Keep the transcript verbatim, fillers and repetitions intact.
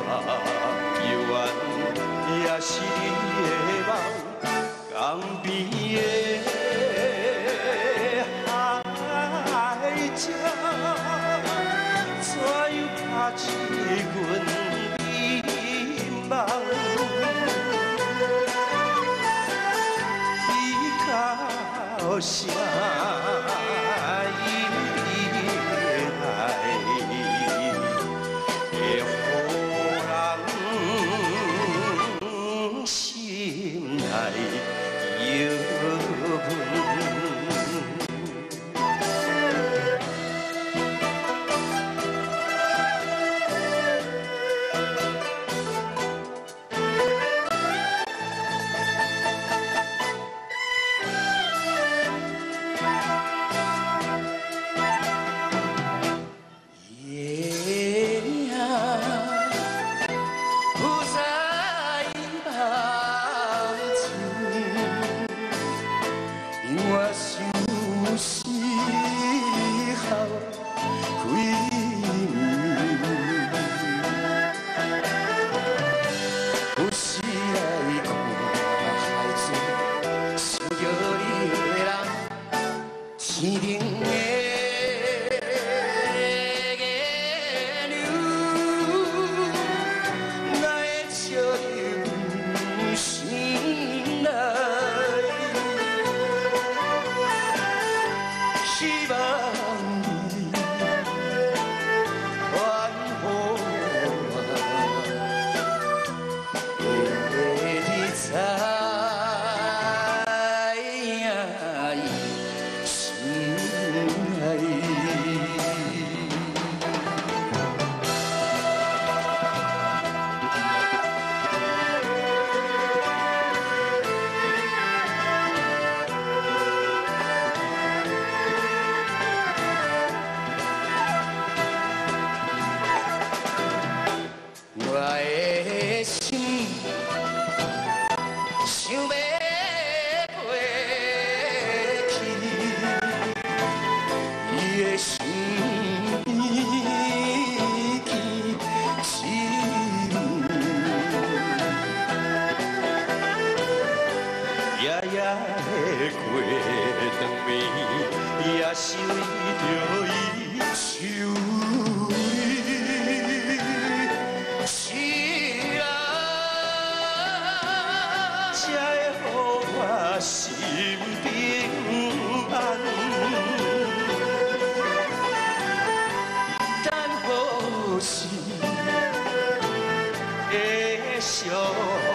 幽暗也是你的梦，江边的海鸟，怎样拍起阮美梦？伊到声伊来，会互人心内忧闷。 天顶的月流，哪会笑入心内？希望你还予我，会你知。 我的心想要过去，伊的身边记一幕，夜夜的过长暝，也是为着伊受。 心平安，等好时的相。